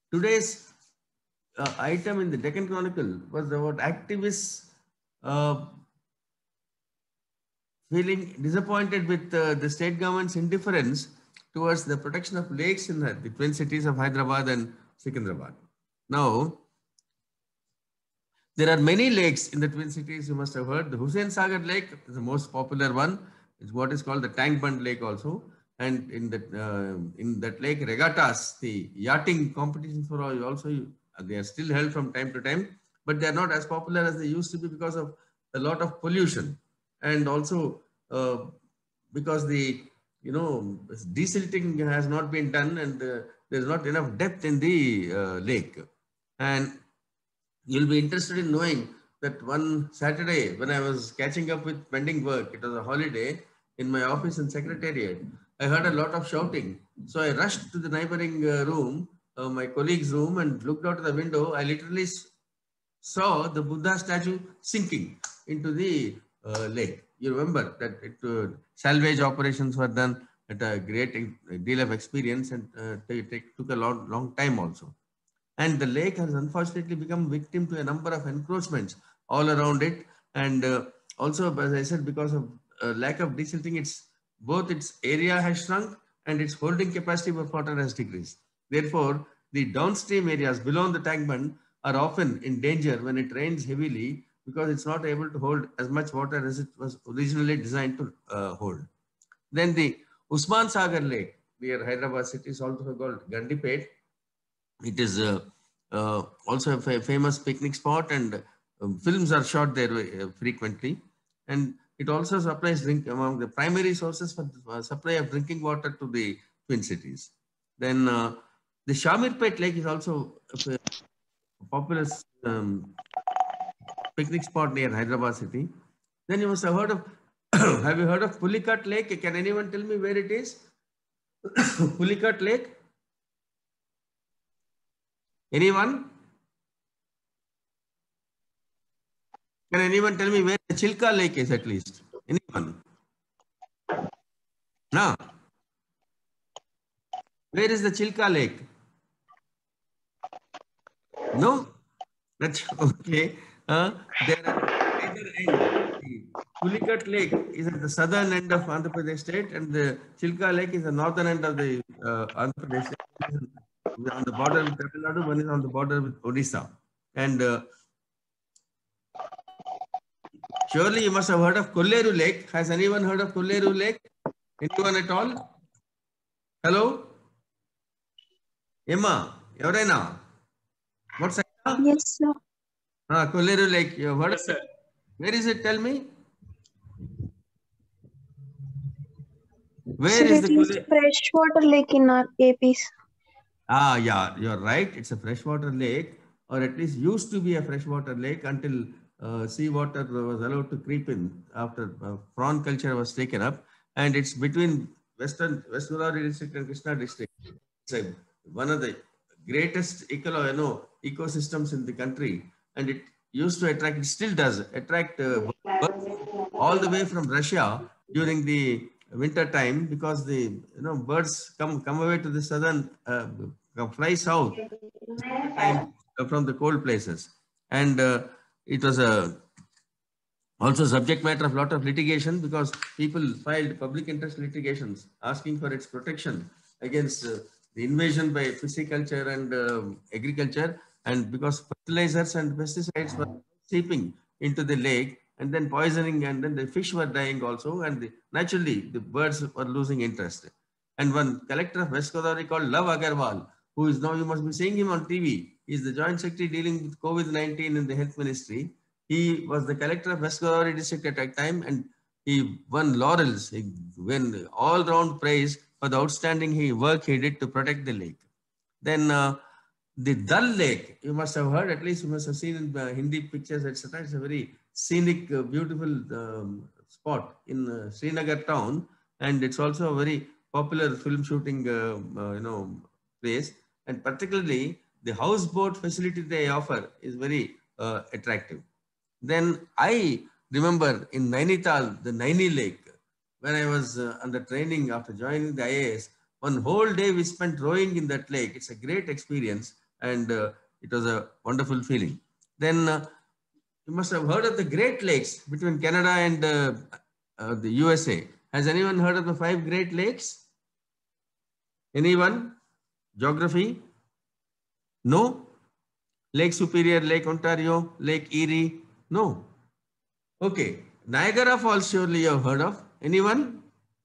Today's item in the Deccan Chronicle was about activists uh, feeling disappointed with the state government's indifference towards the protection of lakes in the twin cities of Hyderabad and Secunderabad. Now, there are many lakes in the Twin Cities. You must have heard the Hussain Sagar Lake is the most popular one. It's what is called the Tank Bund Lake also. And in that lake, regattas, the yachting competitions for all also they are still held from time to time, but they are not as popular as they used to be because of a lot of pollution, and also because the desilting has not been done, and there is not enough depth in the lake. And you'll be interested in knowing that one Saturday when I was catching up with pending work, it was a holiday in my office and secretariat, I heard a lot of shouting. So I rushed to the neighboring room, my colleague's room, and looked out of the window. I literally saw the Buddha statue sinking into the lake. You remember that salvage operations were done at a great deal of experience, and took a long time also. And the lake has unfortunately become victim to a number of encroachments all around it. And also, as I said, because of lack of desilting, its area has shrunk and its holding capacity of water has decreased. Therefore, the downstream areas below the tank bund are often in danger when it rains heavily, because it's not able to hold as much water as it was originally designed to hold. Then the Usman Sagar Lake near Hyderabad city is also called Gandipet. It is also a famous picnic spot, and films are shot there frequently. And it also supplies drink among the primary sources for the supply of drinking water to the Twin Cities. Then the Shamirpet Lake is also a popular um, picnic spot near Hyderabad city. Then you must have heard of have you heard of Pulikat Lake? Can anyone tell me where it is? Pulikat Lake? Anyone? Can anyone tell me where the Chilka Lake is at least? Anyone? No. Where is the Chilka Lake? No? That's okay. There are either end. The Pulikat Lake is at the southern end of Andhra Pradesh state, and the Chilka Lake is the northern end of the Andhra Pradesh state. On the border with Tamil Nadu, one is on the border with Odisha. And surely you must have heard of Kolleru Lake. Has anyone heard of Kolleru Lake? Anyone at all? Hello? Emma, Yorena. What's that? Yes, sir. Kolleru Lake. You have heard Yes, of it? sir. Where is it? Tell me. Where Sir, is it the is Kolleru? freshwater lake in our APs. Yeah, you're right. It's a freshwater lake, or at least used to be a freshwater lake until seawater was allowed to creep in after prawn culture was taken up. And it's between West Godavari district and Krishna district. It's one of the greatest ecosystems in the country, and it used to attract. It still does attract birds all the way from Russia during the winter time, because the birds come away to the southern fly south time from the cold places. And it was a also subject matter of lot of litigation, because people filed public interest litigations asking for its protection against the invasion by pisciculture and agriculture, and because fertilizers and pesticides were seeping into the lake and then poisoning, and then the fish were dying also, and naturally the birds were losing interest. And one collector of West Godavari called Love Agarwal, who is now, you must be seeing him on TV, he is the joint secretary dealing with COVID-19 in the health ministry. He was the collector of West Godavari district at that time, and he won laurels. He won all-round praise for the outstanding work he did to protect the lake. Then the Dal Lake, you must have heard, at least you must have seen in Hindi pictures, etc. It's a very scenic, beautiful spot in Srinagar town, and it's also a very popular film shooting, place. And particularly, the houseboat facility they offer is very attractive. Then I remember in Nainital, the Naini Lake, when I was under training after joining the IAS, one whole day we spent rowing in that lake. It's a great experience. and it was a wonderful feeling. Then you must have heard of the Great Lakes between Canada and the USA. Has anyone heard of the 5 Great Lakes? Anyone? Geography? No? Lake Superior, Lake Ontario, Lake Erie? No. Okay. Niagara Falls surely you have heard of. Anyone?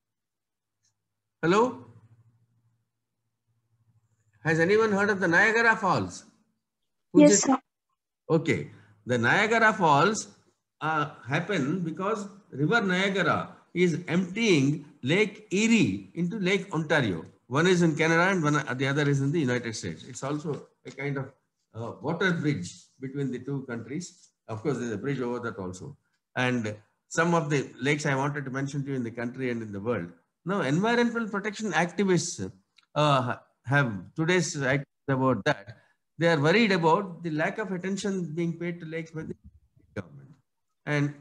Hello? Has anyone heard of the Niagara Falls? Yes, sir. Okay. The Niagara Falls happen because River Niagara is emptying Lake Erie into Lake Ontario. One is in Canada and the other is in the United States. It's also a kind of water bridge between the two countries. Of course, there's a bridge over that also. And some of the lakes I wanted to mention to you in the country and in the world. Now, environmental protection activists have today's activists about that. They are worried about the lack of attention being paid to lakes by the government. And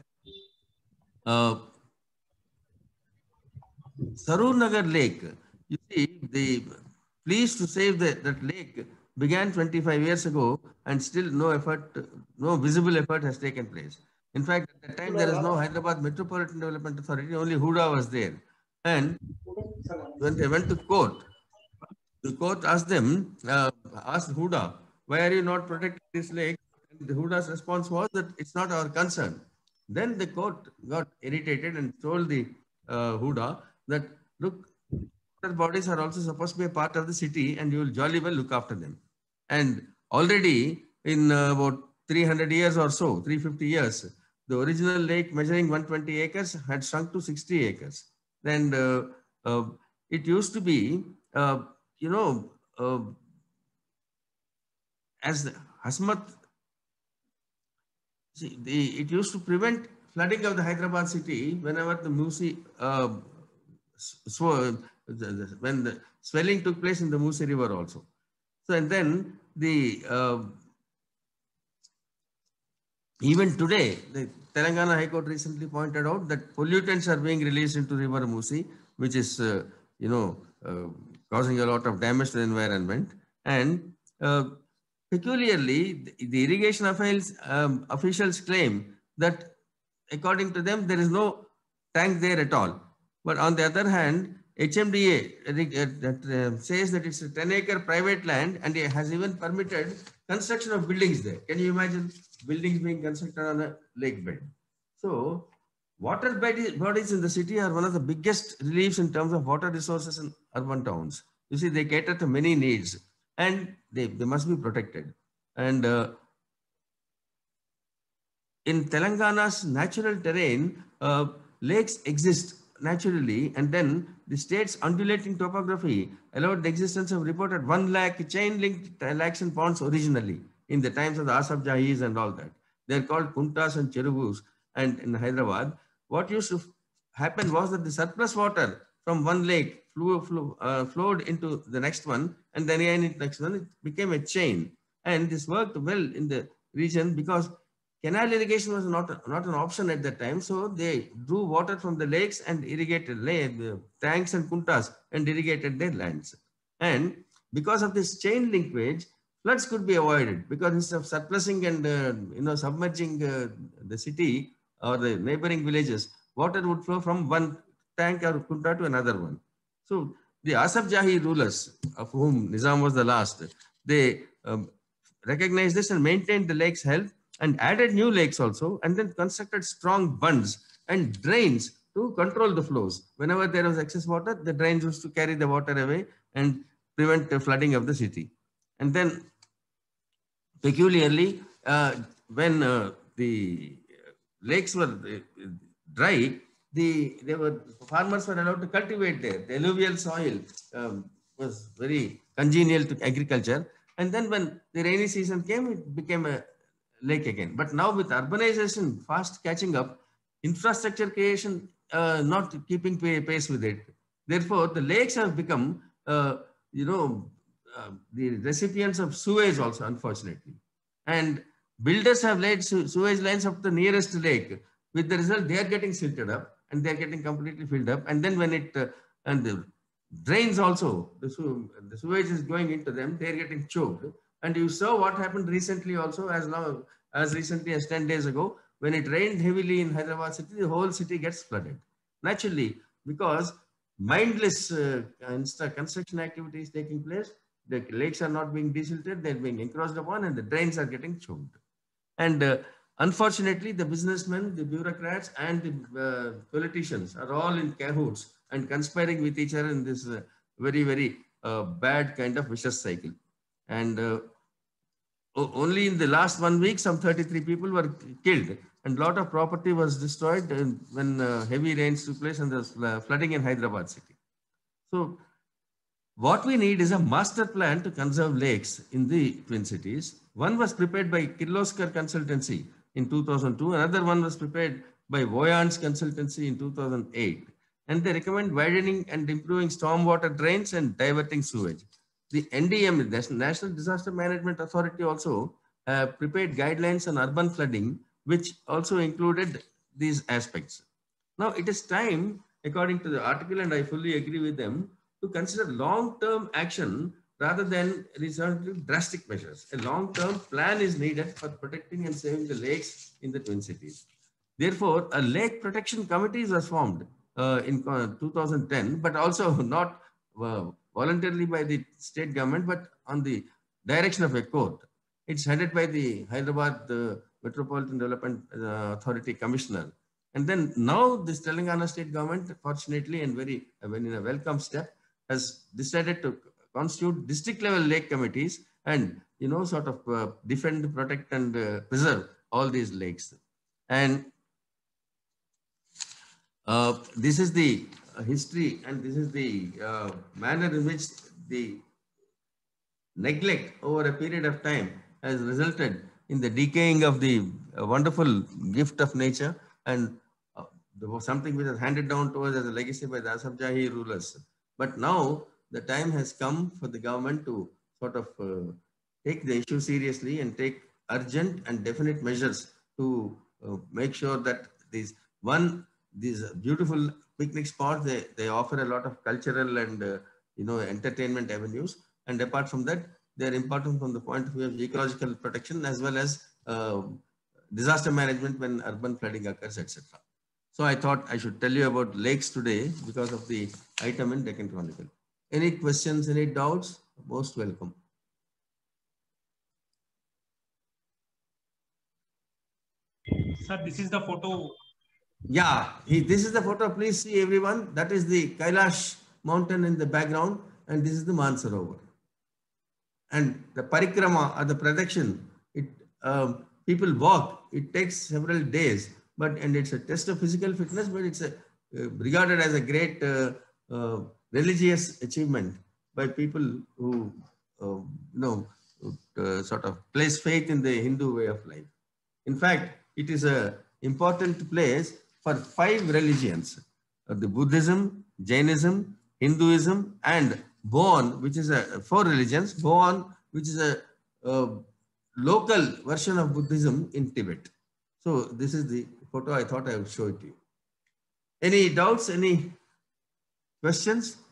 Sarur Nagar Lake, you see, the pleas to save that lake began 25 years ago and still no effort, no visible effort has taken place. In fact, at that time, there is no Hyderabad Metropolitan Development Authority, only Huda was there. And when they went to court, the court asked them, asked Huda, why are you not protecting this lake? And the Huda's response was that it's not our concern. Then the court got irritated and told the Huda that, look, water bodies are also supposed to be a part of the city and you will jolly well look after them. And already in about 300 years or so, 350 years, the original lake measuring 120 acres had shrunk to 60 acres. And it used to be, you know, as the Hasmat, see, it used to prevent flooding of the Hyderabad city whenever the Musi, when the swelling took place in the Musi River also. So, and then the even today, the Telangana High Court recently pointed out that pollutants are being released into River Musi, which is, you know, causing a lot of damage to the environment. And peculiarly, the irrigation officials claim that according to them, there is no tank there at all. But on the other hand, HMDA says that it's a 10-acre private land and it has even permitted construction of buildings there. Can you imagine buildings being constructed on a lake bed? So water bodies in the city are one of the biggest reliefs in terms of water resources in urban towns. You see, they cater to many needs and they must be protected. And in Telangana's natural terrain, lakes exist naturally, and then the state's undulating topography allowed the existence of reported 1 lakh chain-linked lakes and ponds originally in the times of the Asaf Jahis and all that. They're called kuntas and cherubus. And in Hyderabad, what used to happen was that the surplus water from one lake flowed into the next one, and then in the next one, it became a chain. And this worked well in the region because canal irrigation was not an option at that time. So they drew water from the lakes and irrigated the tanks and kuntas and irrigated their lands. And because of this chain linkage, floods could be avoided because instead of surplusing and submerging the city or the neighboring villages, water would flow from one tank or kunta to another one. So the Asaf Jahi rulers, of whom Nizam was the last, they recognized this and maintained the lake's health and added new lakes also, and then constructed strong bunds and drains to control the flows. Whenever there was excess water, the drains used to carry the water away and prevent the flooding of the city. And then peculiarly, when the lakes were dry, farmers were allowed to cultivate there. The alluvial soil was very congenial to agriculture. And then when the rainy season came, it became a lake again. But now with urbanization fast catching up, infrastructure creation not keeping pace with it. Therefore, the lakes have become, the recipients of sewage also, unfortunately. And builders have laid sewage lines up to the nearest lake. With the result, they are getting silted up and they are getting completely filled up. And then when and the drains also, the sewage is going into them, they are getting choked. And you saw what happened recently also, as recently as 10 days ago, when it rained heavily in Hyderabad city, the whole city gets flooded. Naturally, because mindless construction activities taking place, the lakes are not being desilted, they're being encroached upon, and the drains are getting choked. And unfortunately, the businessmen, the bureaucrats, and the politicians are all in cahoots and conspiring with each other in this very bad kind of vicious cycle. And only in the last 1 week, some 33 people were killed, and a lot of property was destroyed when heavy rains took place and there was flooding in Hyderabad city. So what we need is a master plan to conserve lakes in the Twin Cities. One was prepared by Kirloskar Consultancy in 2002. Another one was prepared by Voyant's Consultancy in 2008. And they recommend widening and improving stormwater drains and diverting sewage. The NDM, the National Disaster Management Authority, also prepared guidelines on urban flooding, which also included these aspects. Now it is time, according to the article, and I fully agree with them, to consider long-term action rather than resort to drastic measures. A long-term plan is needed for protecting and saving the lakes in the Twin Cities. Therefore, a lake protection committee was formed in 2010, but also not voluntarily by the state government, but on the direction of a court. It's headed by the Hyderabad Metropolitan Development Authority Commissioner. And then now this Telangana state government, fortunately and in a welcome step, has decided to constitute district level lake committees and, sort of defend, protect, and preserve all these lakes. And this is the history, and this is the manner in which the neglect over a period of time has resulted in the decaying of the wonderful gift of nature, and there was something which was handed down to us as a legacy by the Asaf Jahi rulers. But now the time has come for the government to sort of take the issue seriously and take urgent and definite measures to make sure that these beautiful picnic spots, they offer a lot of cultural and entertainment avenues. And apart from that, they are important from the point of view of ecological protection as well as disaster management when urban flooding occurs, etc. So I thought I should tell you about lakes today because of the item in Deccan Chronicle. Any questions, any doubts? Most welcome. Sir, this is the photo. Yeah, this is the photo. Please see everyone. That is the Kailash mountain in the background, and this is the Mansarovar. And the parikrama or the pradakshina, people walk. It takes several days. And it's a test of physical fitness, but it's regarded as a great religious achievement by people who, sort of place faith in the Hindu way of life. In fact, it is an important place for 5 religions: the Buddhism, Jainism, Hinduism, and Bon, which is 4 religions. Bon, which is a local version of Buddhism in Tibet. So this is the photo. I thought I would show it to you. Any doubts? Any questions?